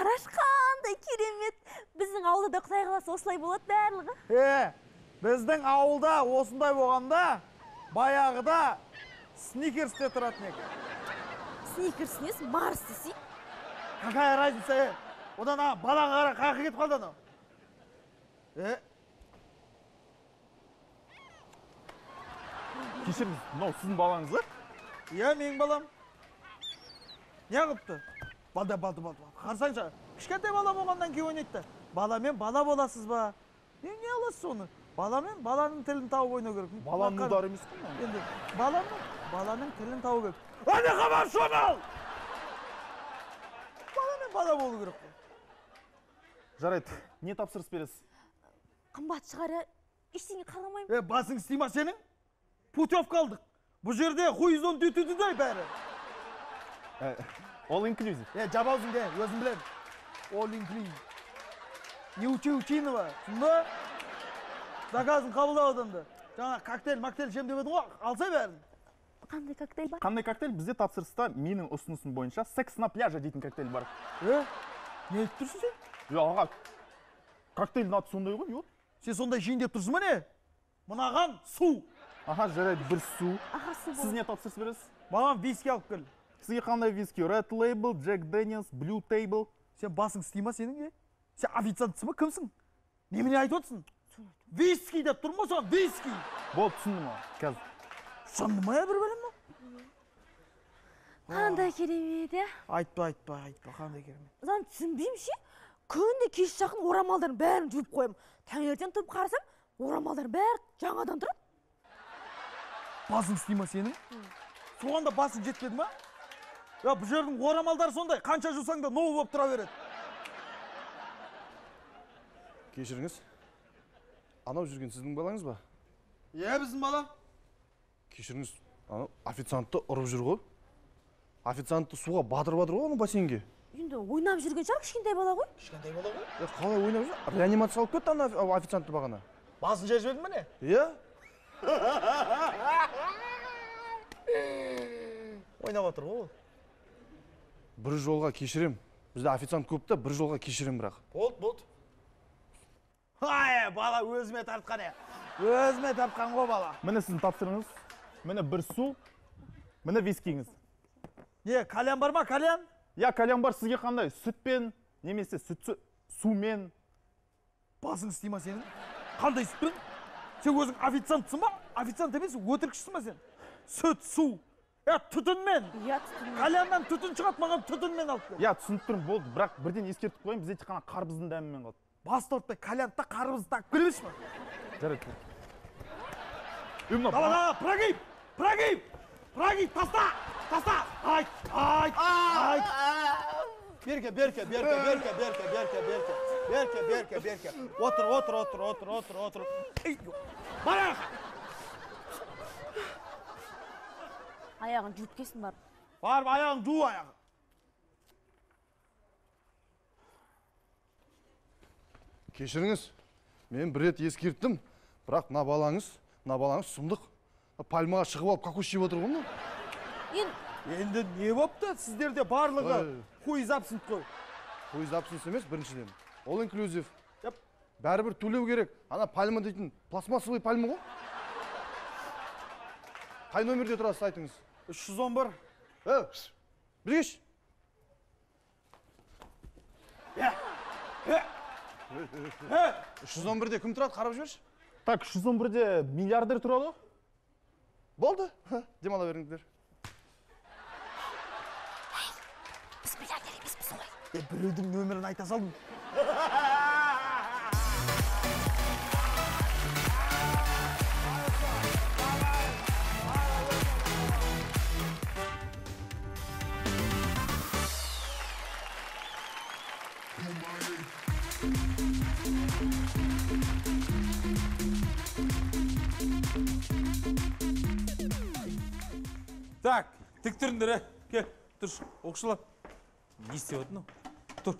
Қараш қандай керемет. Біздің ауылда Құдай қаласа осылай болады барлығы. Біздің ауылда осындай болғанда, баяғыда сникерсте тұратын екен. Сникерс несі? Марс десе? Какая разница? Одан балаға қара қақы кетіп қалды анау. Кешіріңіз, мынау сіздің балаңыз ба? Иә, менің балам. Не қылыпты? Балда. Қарсаңша, кішкентай бала болғаннан кейін ойнайды. Баламен бала боласыз ба? Не аласыз оны? Баламен баланың тілін тауып ойнау керек. Баланың ұлдары емес қой? Енді баланың тілін тауып керек. Әне қамар шонал! Баламен бала болу керек қой. Жарайды, не тапсырыс бересіз? Қымбат шығары, ештеңе қаламаймын. Басың істейма сенің? Путевка алдық. Бұл жерде хуйзон дүтүдүдай бәрі. All inclusive. Жабаузың де, өзім білем. All inclusive. Не учинова. Сұнда? Заказын қабылдау адамды. Жаңа коктейль жем деп едің ғой, алсай бәрін. Қандай коктейль бар? Қандай коктейль? Бізде тапсырыста менің ұсынысым бойынша секс на пляже дейтін коктейль бар. Не айтып тұрсың сен? Аға, коктейльдің аты сондай ғой, не? Сен сондай жейін деп тұрсың ба не? Мынаған су. Аха, жарайды, бір су. Сіз не тапсырыс бересіз? Маған виски алып кел. Сізге қандай виски? Red Label, Jack Daniels, Blue Table. Сен басың істейма сенің, Сен официантсың ба, кімсің? Немене айтып отырсың? Виски деп тұрмын ғой саған, виски. Болды, түсіндім ма? Қазір. Түсінді ма бір бөлім ма? Қандай керемет, Айтпа, қандай керемет. Зан түсінбеймін ше. Күнде кеш жақын орамалдарын бәрін жуып қойым. Таңертең тұрып қарасам, орамалдар бәрі жаңадан тұрады. Басың істейма сенің? Соғанда басың жетпеді ма? Бұл жердің орамалдары сондай, қанша жусаң да новый болып тұра береді. Кешіріңіз, анау жүрген сіздің балаңыз ба? Біздің бала. Кешіріңіз, официантты ұрып жүр ғой. Официантты суға батырып ғой оның бассейнге. Енді ойнап жүрген шығар, кішкентай бала ғой. Қалай ойнап жүр? Реанимация алып кетті ана официантты бағана. Басын жер жібердің ба не? Ойнап отыр ғой. Бір жолға кешірем. Бізде официант көп та, бір жолға кешірем бірақ. Болды. Бала өзіме тартқан Өзіме тартқан ғой бала. Міне сіздің тапсырыңыз. Міне бір су, міне вискиңіз. Кальян бар ма, кальян? Кальян бар, сізге қандай? Сүтпен, немесе сумен. Басың істейма сенің? Қандай сүтпен? Сен өзің официантсың ба? Официант емес, өтірікшісің ба сен? Сүт, су. Түтінмен. Кальяннан түтін шығады, маған түтінмен алып кел. Түсініп тұрмын, болды, бірақ бірден ескертіп қойын, бізде тек қана қарбыздың дәмімен қалды. Басты отпай, кальянда қарбызды тағып көремеш ма? Жарайды. Дала, прогиб, таста! Айт! Берке. Отыр. Бара! Аяғын жуып кесін бар. Барып, аяғын жу аяғы. Кешіріңіз, мен бір рет ескерттім, бірақ мына балаңыз сұмдық. Пальмаға шығып алып, какой шеп отыр ғой? Енді не бопты? Сіздерде барлығы хуй запсынт қой. Хуй запсынт емес, біріншіден. All inclusive. Бәрібір төлеу керек. Ана пальма дейтін пластмассовый пальма ғой. Қай номерде тұрасыз, айтыңыз? 311. Біргеш. 311-де кім тұрады, қарап жүрші? Так, 311-де миллиардер тұрады? Болды. Демала беріңдер. Біз миллиардер емеспіз олай. Біреудің нөмірін айта салдым. Так, тік тұрыңдар, кел, тұр, оқшылап. Не істеп отын ол? Тұр.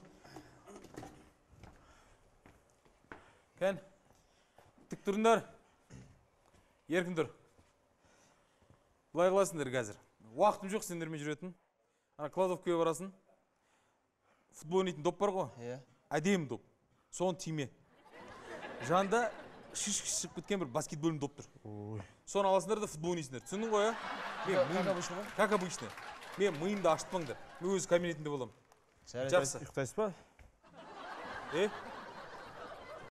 Кен, тік тұрыңдар. Еркін тұр. Бұлай қыласыңдар қазір. Уақытым жоқ сендермен жүретін. Ана кладовкаға барасың. футбол ойнайтын доп бар ғой. Иә. Әдемі доп. Соны тиме. Жанында шиш шығып кеткен бір баскетбольный доп тұр. Соны аласыңдар да футбол ойнайсыңдар. Түсіндің ғой, а? Как обычно ма? Как обычно. Мен миымды ашытпаңдар. Мен өз кабинетімде боламын. Жарайды. Жақсы. ұйықтайсыз ба?